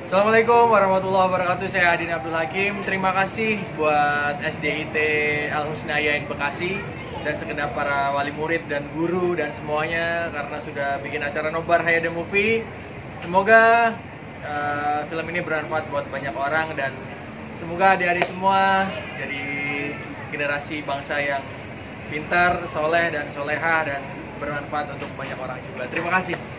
Assalamualaikum warahmatullahi wabarakatuh. Saya Adin Abdul Hakim. Terima kasih buat SDIT Al Husnayain Bekasi dan segenap para wali murid dan guru dan semuanya karena sudah bikin acara nobar Hayya The Movie. Semoga film ini bermanfaat buat banyak orang dan semoga adik-adik semua jadi generasi bangsa yang pintar, soleh dan solehah dan bermanfaat untuk banyak orang juga. Terima kasih.